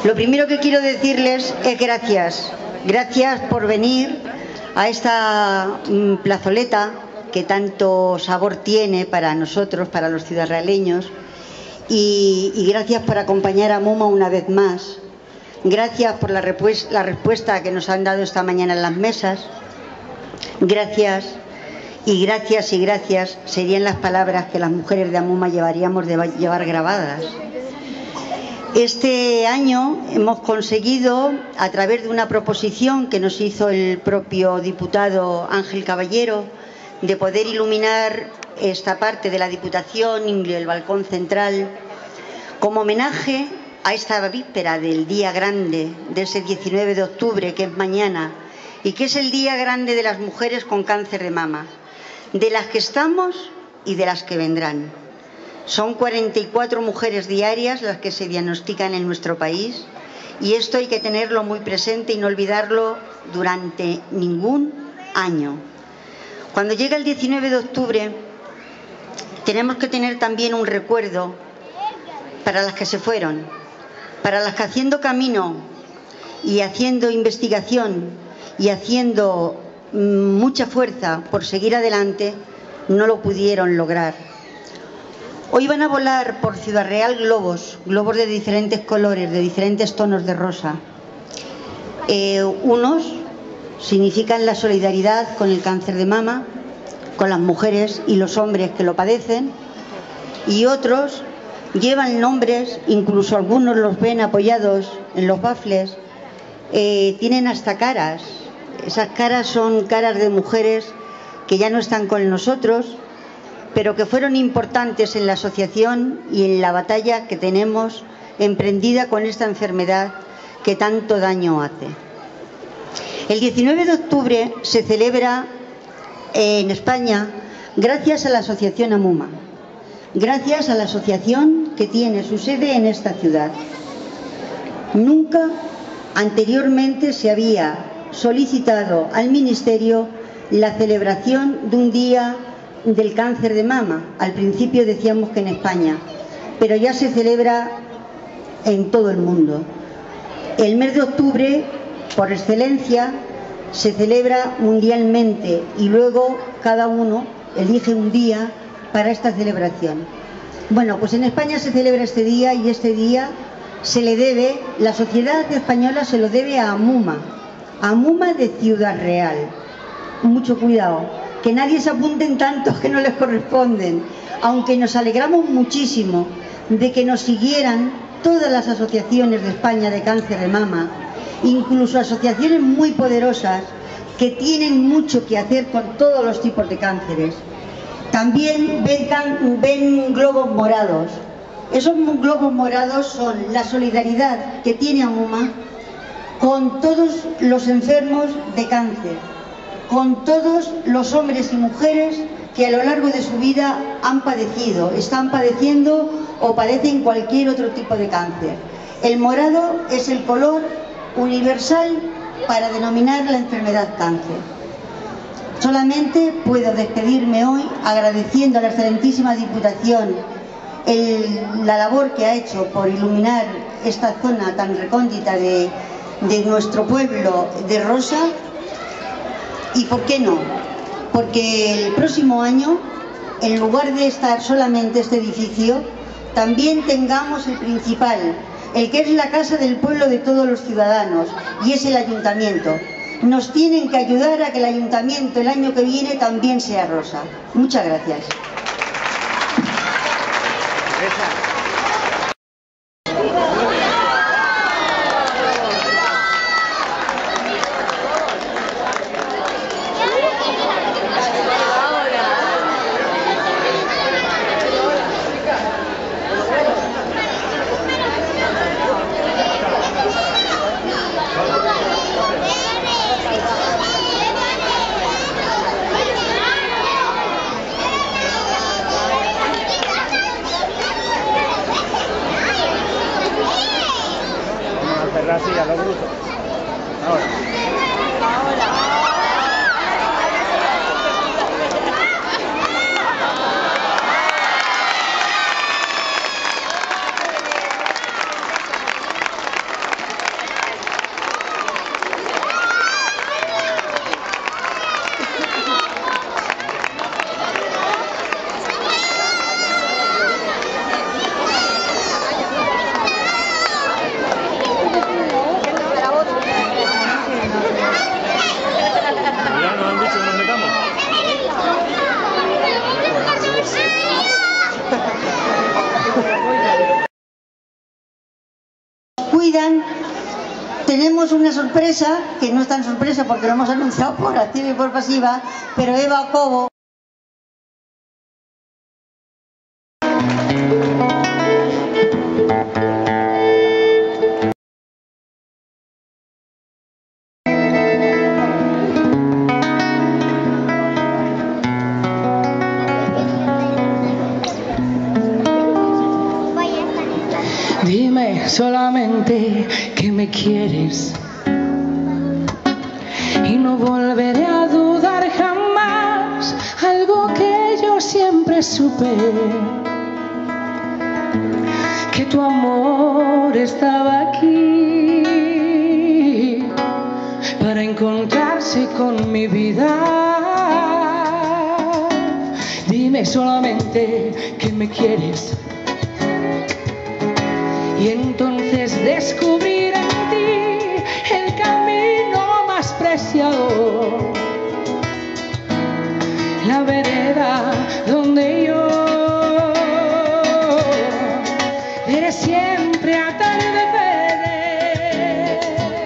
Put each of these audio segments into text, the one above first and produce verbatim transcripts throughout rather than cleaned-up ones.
Lo primero que quiero decirles es gracias. Gracias por venir a esta mm, plazoleta que tanto sabor tiene para nosotros, para los ciudadrealeños, y, y gracias por acompañar a MUMA una vez más. Gracias por la, repues- la respuesta que nos han dado esta mañana en las mesas. Gracias y gracias y gracias serían las palabras que las mujeres de AMUMA llevaríamos de llevar grabadas. Este año hemos conseguido, a través de una proposición que nos hizo el propio diputado Ángel Caballero, de poder iluminar esta parte de la Diputación y el balcón central como homenaje a esta víspera del día grande, de ese diecinueve de octubre, que es mañana, y que es el día grande de las mujeres con cáncer de mama, de las que estamos y de las que vendrán. Son cuarenta y cuatro mujeres diarias las que se diagnostican en nuestro país, y esto hay que tenerlo muy presente y no olvidarlo durante ningún año. Cuando llega el diecinueve de octubre, tenemos que tener también un recuerdo para las que se fueron, para las que haciendo camino y haciendo investigación y haciendo mucha fuerza por seguir adelante, no lo pudieron lograr. Hoy van a volar por Ciudad Real globos, globos de diferentes colores, de diferentes tonos de rosa. Eh, unos significan la solidaridad con el cáncer de mama, con las mujeres y los hombres que lo padecen, y otros llevan nombres, incluso algunos los ven apoyados en los bafles, eh, tienen hasta caras. Esas caras son caras de mujeres que ya no están con nosotros, pero que fueron importantes en la asociación y en la batalla que tenemos emprendida con esta enfermedad que tanto daño hace. El diecinueve de octubre se celebra en España gracias a la asociación AMUMA, gracias a la asociación que tiene su sede en esta ciudad. Nunca anteriormente se había solicitado al Ministerio la celebración de un día del cáncer de mama. Al principio decíamos que en España, pero ya se celebra en todo el mundo. El mes de octubre, por excelencia, se celebra mundialmente y luego cada uno elige un día para esta celebración. Bueno, pues en España se celebra este día y este día se le debe, la sociedad española se lo debe a AMUMA, AMUMA de Ciudad Real. Mucho cuidado, que nadie se apunte en tantos que no les corresponden, aunque nos alegramos muchísimo de que nos siguieran todas las asociaciones de España de cáncer de mama, incluso asociaciones muy poderosas que tienen mucho que hacer con todos los tipos de cánceres. También ven, ven globos morados. Esos globos morados son la solidaridad que tiene AMUMA con todos los enfermos de cáncer, con todos los hombres y mujeres que a lo largo de su vida han padecido, están padeciendo o padecen cualquier otro tipo de cáncer. El morado es el color universal para denominar la enfermedad cáncer. Solamente puedo despedirme hoy agradeciendo a la excelentísima Diputación el, la labor que ha hecho por iluminar esta zona tan recóndita de, de nuestro pueblo de Rosa. ¿Y por qué no? Porque el próximo año, en lugar de estar solamente este edificio, también tengamos el principal, el que es la casa del pueblo de todos los ciudadanos, y es el ayuntamiento. Nos tienen que ayudar a que el ayuntamiento el año que viene también sea rosa. Muchas gracias. Así, a lo bruto. Ahora. cuidan, tenemos una sorpresa, que no es tan sorpresa porque lo hemos anunciado por activa y por pasiva, pero Eva Cobo Dime solamente que me quieres y no volveré a dudar jamás, algo que yo siempre supe, que tu amor estaba aquí para encontrarse con mi vida. Dime solamente que me quieres y entonces descubrir en ti el camino más preciado, la vereda donde yo veré siempre atardecer,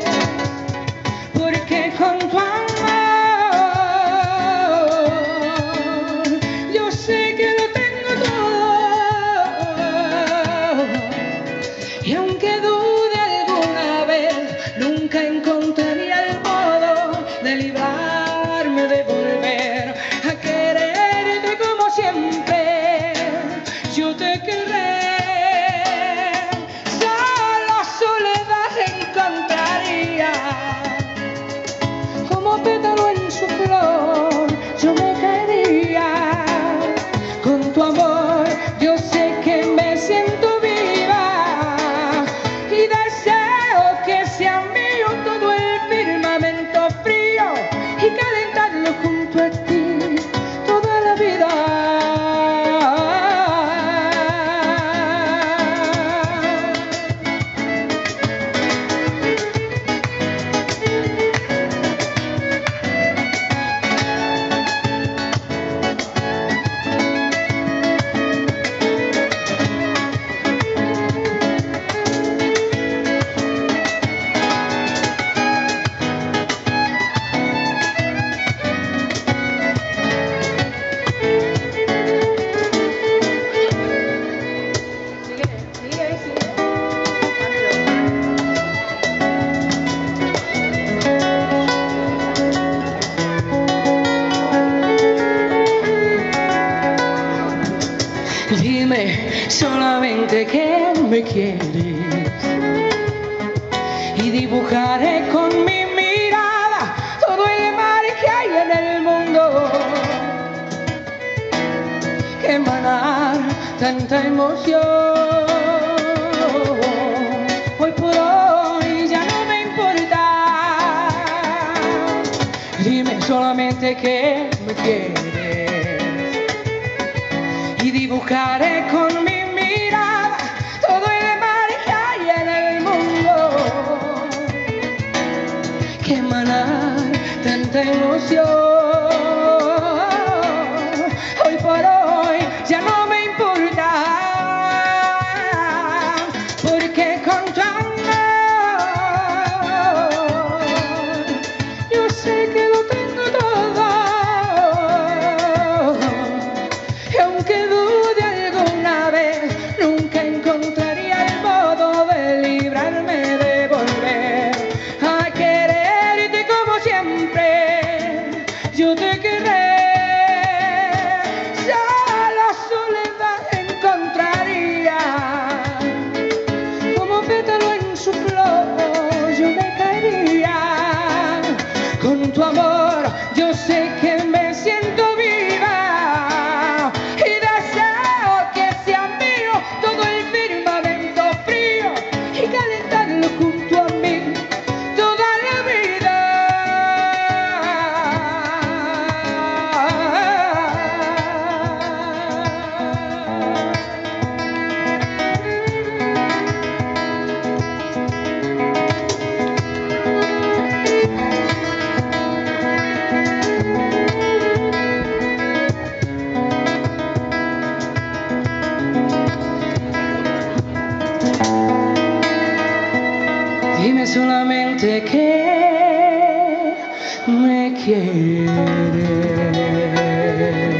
porque con tu amor yo sé que lo tengo todo. Y aunque dude alguna vez, nunca encontraría el modo de librarme de volver a quererte como siempre. Yo te querré, solo soledad encontraría, como pétalo en su flor, yo me caería. Con tu amor yo sé que me siento junto a ti toda la vida. Dime solamente que me quieres y dibujaré con mi mirada todo el mar que hay en el mundo, que emanar tanta emoción. Hoy por hoy ya no me importa. Dime solamente que me quieres y dibujaré con mi mirada todo el mar que hay en el mundo, que emanar tanta emoción. Hoy por hoy ya no me importa, porque con tu amor yo sé que lo tengo todo. Y aunque dude alguna vez, nunca encontraría el modo de librarme de volver a quererte como siempre. Yo te querré, ya la soledad encontraría, como pétalo en su flor, yo me caería. Con tu amor yo sé que me siento viva y deseo que sea mío todo el firmamento frío y calentarlo junto a mí toda la vida. Dime solamente que me quieres.